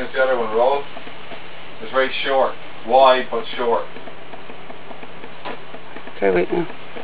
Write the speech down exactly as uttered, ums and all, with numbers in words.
like the other one, roll. It's very short. Wide but short. Try wait now.